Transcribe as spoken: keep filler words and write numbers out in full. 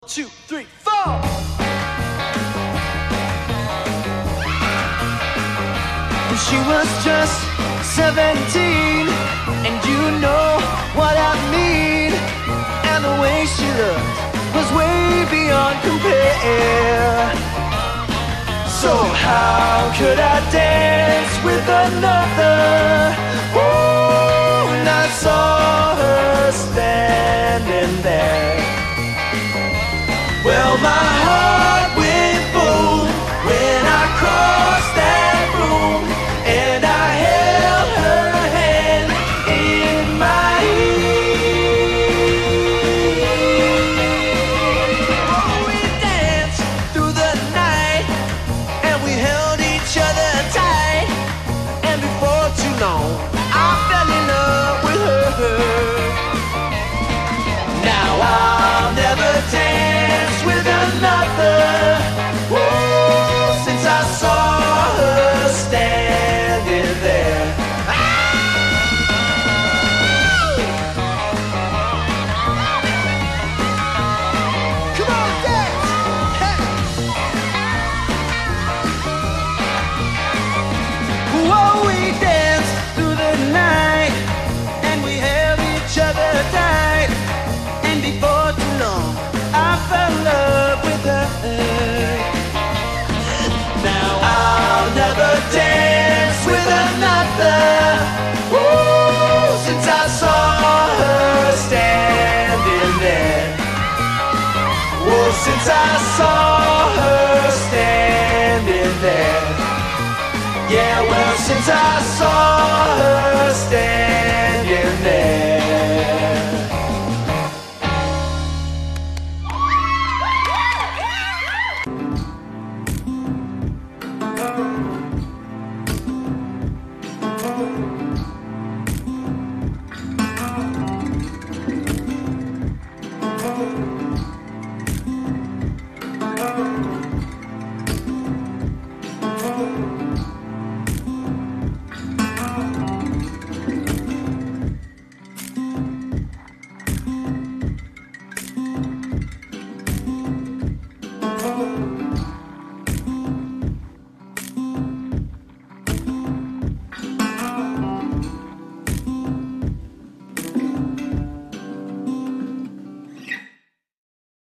Two, three, four. She was just seventeen, and you know what I mean. And the way she looked was way beyond compare. So how could I dance with another? Oh, and I saw her standing there. Well, my heart went boom when I crossed that room, and I held her hand in mine. Oh, we danced through the night, and we held each other tight, and before too long, I fell in love with her. Now I'll never dance with another. Whoa, since I saw her standing there. Come on, dance! Hey. Whoa, we danced through the night, and we held each other tight, and before too long I fell in love with her. Now I'll never dance with another. Whoa, since I saw her standing there. Whoa, since I saw her standing there. Yeah, well, since I saw her standing